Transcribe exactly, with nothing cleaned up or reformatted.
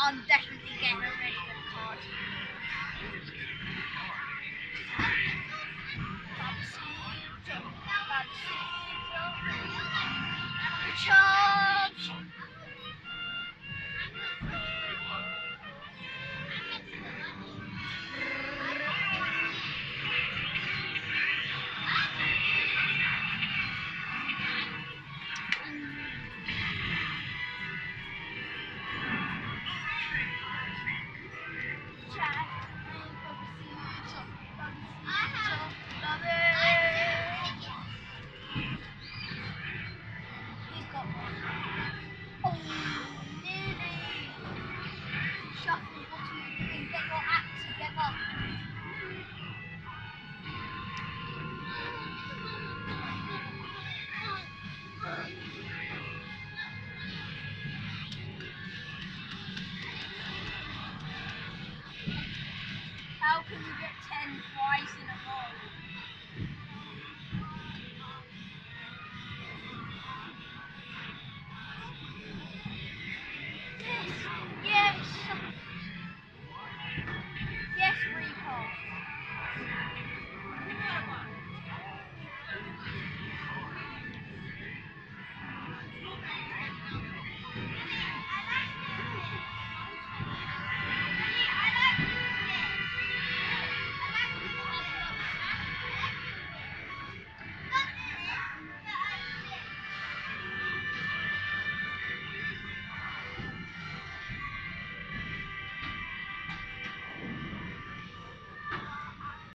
I'm definitely getting a really good card. Charge! He's got one. Oh, nearly. Shuffle, what are you doing? Get your act together. How can you get ten twice in a row?